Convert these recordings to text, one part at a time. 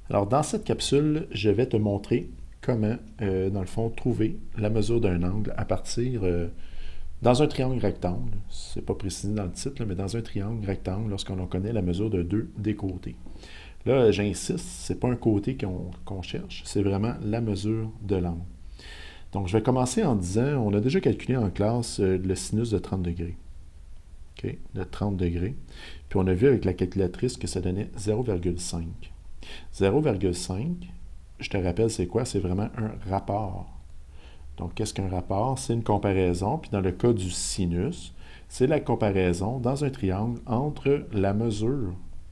Alors, dans cette capsule, je vais te montrer comment, dans le fond, trouver la mesure d'un angle à partir dans un triangle rectangle. C'est pas précisé dans le titre, là, mais dans un triangle rectangle, lorsqu'on connaît la mesure de deux des côtés. Là, j'insiste, c'est pas un côté qu'on cherche, c'est vraiment la mesure de l'angle. Donc, je vais commencer en disant, on a déjà calculé en classe le sinus de 30 degrés. OK, de 30 degrés. Puis on a vu avec la calculatrice que ça donnait 0,5. 0,5, je te rappelle, c'est quoi? C'est vraiment un rapport. Donc, qu'est-ce qu'un rapport? C'est une comparaison. Puis dans le cas du sinus, c'est la comparaison dans un triangle entre la mesure,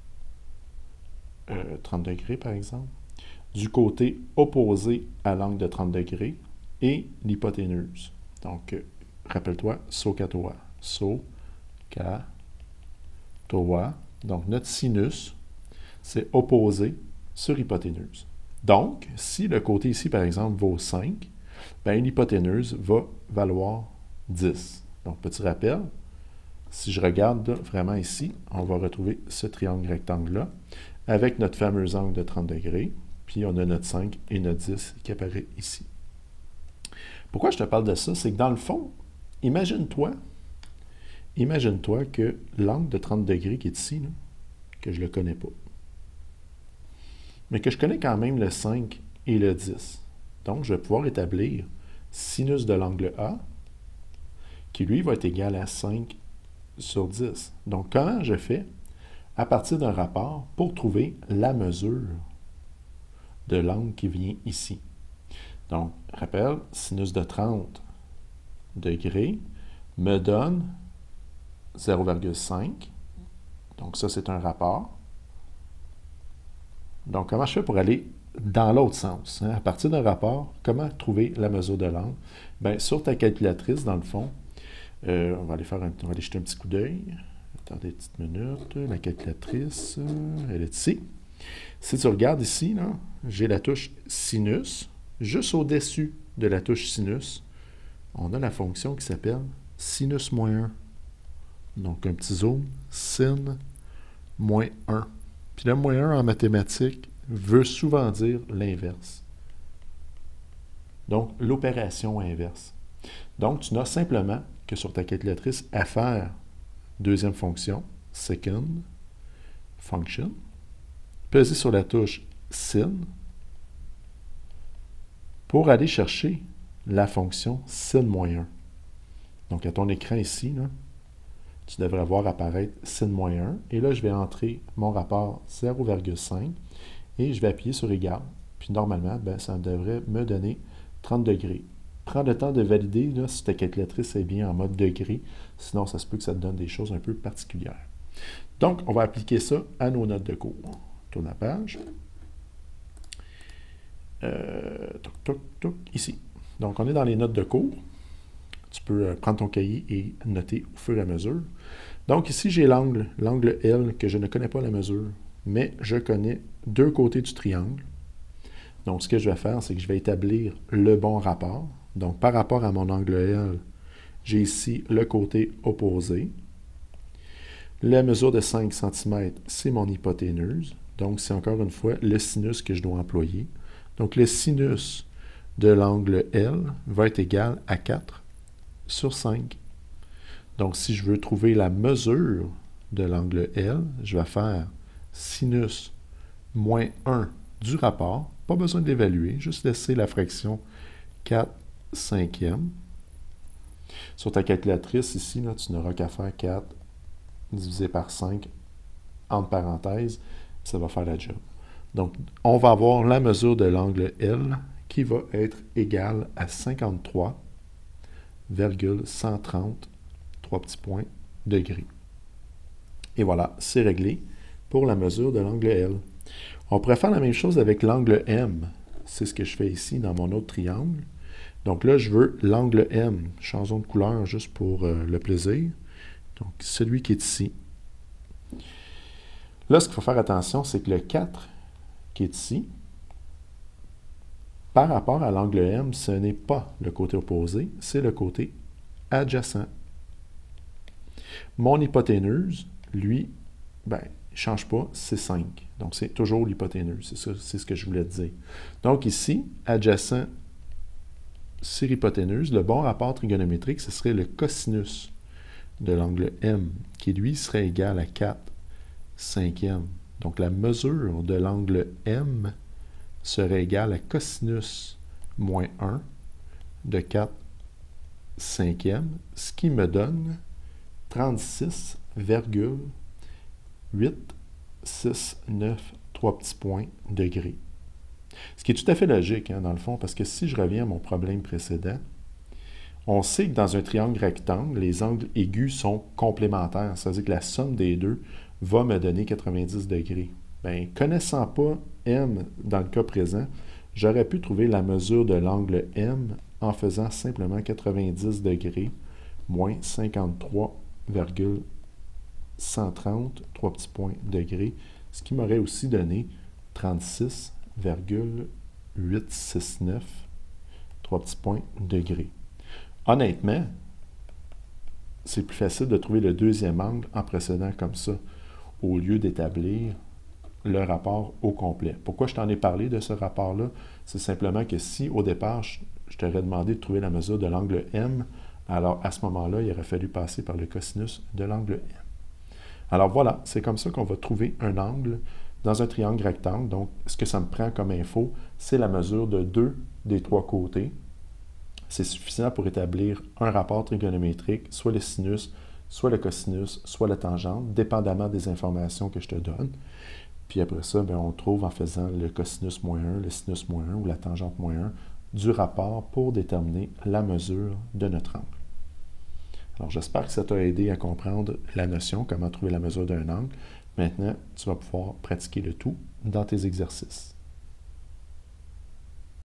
30 degrés par exemple, du côté opposé à l'angle de 30 degrés et l'hypoténuse. Donc, rappelle-toi, SOHCAHTOA. SOHCAHTOA. Donc, notre sinus, c'est opposé sur hypoténuse. Donc, si le côté ici, par exemple, vaut 5, bien, l'hypoténuse va valoir 10. Donc, petit rappel, si je regarde vraiment ici, on va retrouver ce triangle rectangle-là avec notre fameux angle de 30 degrés, puis on a notre 5 et notre 10 qui apparaît ici. Pourquoi je te parle de ça? C'est que dans le fond, imagine-toi que l'angle de 30 degrés qui est ici, là, que je ne le connais pas, mais que je connais quand même le 5 et le 10. Donc, je vais pouvoir établir sinus de l'angle A, qui lui va être égal à 5 sur 10. Donc, comment je fais à partir d'un rapport pour trouver la mesure de l'angle qui vient ici? Donc, rappelle, sinus de 30 degrés me donne 0,5. Donc, ça, c'est un rapport. Donc, comment je fais pour aller dans l'autre sens? Hein? À partir d'un rapport, comment trouver la mesure de l'angle? Bien, sur ta calculatrice, dans le fond, on va aller jeter un petit coup d'œil. Attendez une petite minute. La calculatrice, elle est ici. Si tu regardes ici, j'ai la touche sinus. Juste au-dessus de la touche sinus, on a la fonction qui s'appelle sinus moins 1. Donc, un petit zoom, sin moins 1. Puis le moins 1 en mathématiques veut souvent dire l'inverse. Donc, l'opération inverse. Donc, tu n'as simplement que sur ta calculatrice à faire deuxième fonction, second function, peser sur la touche sin pour aller chercher la fonction sin moins 1. Donc, à ton écran ici, là, tu devrais voir apparaître sin moins 1. Et là, je vais entrer mon rapport 0,5 et je vais appuyer sur égal. Puis normalement, ben, ça devrait me donner 30 degrés. Prends le temps de valider là, si ta calculatrice est bien en mode degré. Sinon, ça se peut que ça te donne des choses un peu particulières. Donc, on va appliquer ça à nos notes de cours. Tourne la page. Ici. Donc, on est dans les notes de cours. Tu peux prendre ton cahier et noter au fur et à mesure. Donc ici, j'ai l'angle L que je ne connais pas la mesure, mais je connais deux côtés du triangle. Donc ce que je vais faire, c'est que je vais établir le bon rapport. Donc par rapport à mon angle L, j'ai ici le côté opposé. La mesure de 5 cm, c'est mon hypoténuse. Donc c'est encore une fois le sinus que je dois employer. Donc le sinus de l'angle L va être égal à 4 sur 5. Donc, si je veux trouver la mesure de l'angle L, je vais faire sinus moins 1 du rapport. Pas besoin de l'évaluer, juste laisser la fraction 4 cinquièmes. Sur ta calculatrice, ici, là, tu n'auras qu'à faire 4 divisé par 5 entre parenthèses. Ça va faire la job. Donc, on va avoir la mesure de l'angle L qui va être égale à 53,130 3 petits points, degrés. Et voilà, c'est réglé pour la mesure de l'angle L. On pourrait faire la même chose avec l'angle M. C'est ce que je fais ici dans mon autre triangle. Donc là, je veux l'angle M. Changeons de couleur juste pour le plaisir. Donc, celui qui est ici. Là, ce qu'il faut faire attention, c'est que le 4 qui est ici, par rapport à l'angle M, ce n'est pas le côté opposé, c'est le côté adjacent. Mon hypoténuse, lui, ben, ne change pas, c'est 5. Donc, c'est toujours l'hypoténuse. C'est ce que je voulais te dire. Donc, ici, adjacent sur hypoténuse, le bon rapport trigonométrique, ce serait le cosinus de l'angle M, qui lui serait égal à 4 cinquièmes. Donc, la mesure de l'angle M serait égale à cosinus moins 1 de 4 cinquièmes, ce qui me donne 36,869, 3 petits points, degrés. Ce qui est tout à fait logique, hein, dans le fond, parce que si je reviens à mon problème précédent, on sait que dans un triangle rectangle, les angles aigus sont complémentaires. Ça veut dire que la somme des deux va me donner 90 degrés. Bien, connaissant pas M dans le cas présent, j'aurais pu trouver la mesure de l'angle M en faisant simplement 90 degrés moins 53,130, 3 petits points, degrés, ce qui m'aurait aussi donné 36,869, 3 petits points, degrés. Honnêtement, c'est plus facile de trouver le deuxième angle en procédant comme ça, au lieu d'établir le rapport au complet. Pourquoi je t'en ai parlé de ce rapport-là? C'est simplement que si, au départ, je t'aurais demandé de trouver la mesure de l'angle M, alors à ce moment-là, il aurait fallu passer par le cosinus de l'angle M. Alors voilà, c'est comme ça qu'on va trouver un angle dans un triangle rectangle. Donc, ce que ça me prend comme info, c'est la mesure de 2 des 3 côtés. C'est suffisant pour établir un rapport trigonométrique, soit le sinus, soit le cosinus, soit la tangente, dépendamment des informations que je te donne. Puis après ça, bien, on trouve en faisant le cosinus moins 1, le sinus moins 1 ou la tangente moins 1 du rapport pour déterminer la mesure de notre angle. Alors, j'espère que ça t'a aidé à comprendre la notion, comment trouver la mesure d'un angle. Maintenant, tu vas pouvoir pratiquer le tout dans tes exercices.